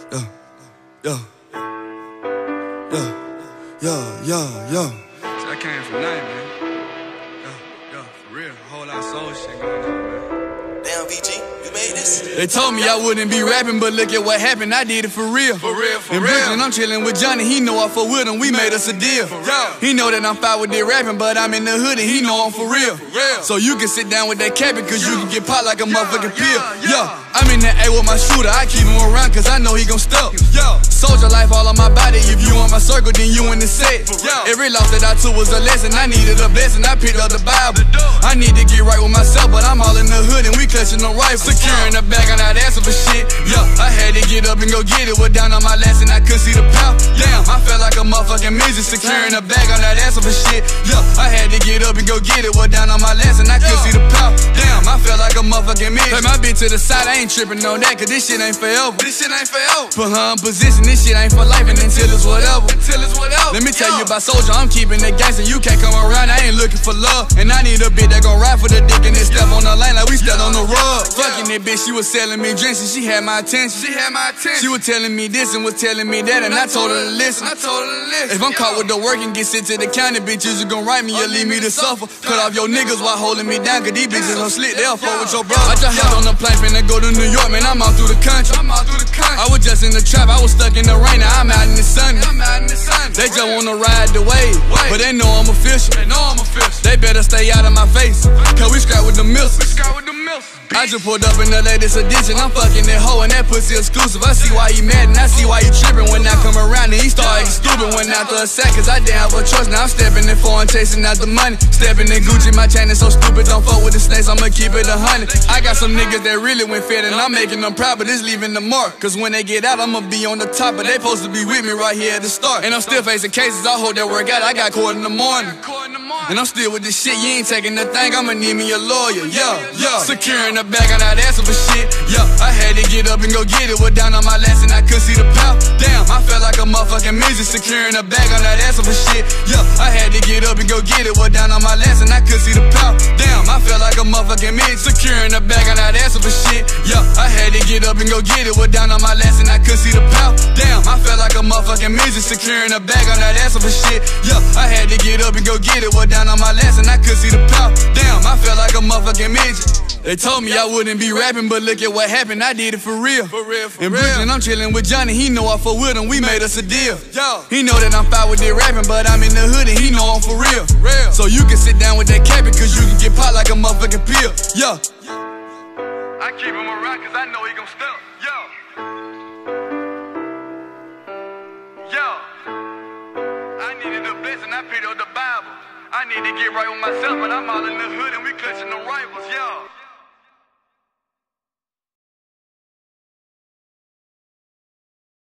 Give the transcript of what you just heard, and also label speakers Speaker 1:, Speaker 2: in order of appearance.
Speaker 1: yeah, yeah, yeah, yeah, yeah.
Speaker 2: See, I came from nothing, man. Yeah, for real. A whole lot of soul shit going on, man.
Speaker 3: Damn, VG, you made this?
Speaker 1: They told me I wouldn't be rapping, but look at what happened. I did it for real.
Speaker 2: For real, for
Speaker 1: In
Speaker 2: real.
Speaker 1: Brooklyn, I'm chilling with Johnny. He know I fuck with him. We made us a deal.
Speaker 2: real.
Speaker 1: He know that I'm fine with that rapping, but I'm in the hood and he know I'm for real.
Speaker 2: real.
Speaker 1: So you can sit down with that cabin, cause you can get popped like a motherfucking pill.
Speaker 2: yeah.
Speaker 1: I'm in the A with my shooter. I keep him around cause I know he gon' step.
Speaker 2: Yo,
Speaker 1: Soldier life all on my body. If you on my circle, then you in the set.
Speaker 2: real.
Speaker 1: Every loss that I took was a lesson. I needed a blessing. I picked up the Bible. I need to get right with myself, but I'm all in the hood and we clutching the rifle. Securing the bag, I'm not asking for shit. Yeah, I had to get up and go get it. Was down on my last and I couldn't see the power. Damn, I felt like a motherfucking midget. Securing the bag, I'm not asking for shit. Yeah, I had to get up and go get it. Was down on my last and I couldn't see the power. Damn, I felt like a motherfucking midget. Play my bitch to the side, I ain't tripping on that, cause this shit ain't forever.
Speaker 2: This shit ain't forever.
Speaker 1: Put her in position, this shit ain't for life and until it's whatever.
Speaker 2: Until it's whatever.
Speaker 1: Let me tell you about Soldier, I'm keeping it gangster. You can't come around, I ain't looking for love. And I need a bitch that gon' ride for the dick and then step on the lane like we stepped on the rug. Fucking that bitch, she was selling me drinks and she had my attention.
Speaker 2: She had my attention.
Speaker 1: She was telling me this and was telling me that, and I told her to listen.
Speaker 2: I told her to listen.
Speaker 1: If I'm caught with the work and get sent to the county, bitches, you gon' write me or leave me to suffer. Cut off your niggas while holding me down, cause these bitches don't slick, they'll fuck with your brother. I just hopped on the plane, finna go to New York, man, I'm all through the country.
Speaker 2: I'm all through the country.
Speaker 1: I was just in the trap, I was stuck in the rain, now I'm out in the sun.
Speaker 2: I'm out in the sun.
Speaker 1: They just wanna ride the wave, but they know I'm official.
Speaker 2: They know I'm official.
Speaker 1: They better stay out of my face, cause we scrap with the missiles.
Speaker 2: Sky with the mills.
Speaker 1: I just pulled up in the latest edition. I'm fucking that hoe and that pussy exclusive. I see why he mad and I see why he tripping. When I come around and he start acting stupid. Went after a sack cause I didn't have a choice. Now I'm stepping in foreign, chasing out the money. Stepping in Gucci, my chain is so stupid. Don't fuck with the snakes, I'ma keep it 100. I got some niggas that really went fed and I'm making them proud, but it's leaving the mark. Cause when they get out, I'ma be on the top, but they supposed to be with me right here at the start. And I'm still facing cases, I hope that work out. I got court in the morning. And I'm still with this shit, you ain't taking the thing, I'ma need me a lawyer, yeah. Securing the bag, I'm not asking for shit, yeah. I had to get up and go get it, was down on my last and I couldn't see the power. Damn, I felt like a motherfucking midget. Securing the bag, I'm not asking for shit, yeah. I had to get up and go get it, was down on my last and I couldn't see the power. Damn, I felt like a motherfucking midget. Securing the bag, I'm not asking for shit, yeah. I had to get up and go get it, was down on my last and I couldn't see the power. Damn, I felt like a motherfucking midget. Securing the bag, I'm not asking for shit, yeah. I had to get up and go get it, was down on my last and I couldn't see the power. Damn, I felt like a motherfucking midget. They told me I wouldn't be rapping, but look at what happened. I did it for real. In Brooklyn, I'm chilling with Johnny. He know I fuck with him. We made us a deal. He know that I'm fine with that rapping, but I'm in the hood and he know I'm for real. So you can sit down with that cabin, cause you can get popped like a motherfucking pill. Yeah.
Speaker 2: I keep him around cause I know he gon' step. Yo, I needed a blessing, I picked up the Bible. I need to get right with myself, but I'm all in the hood and we clutching the rifles, yo.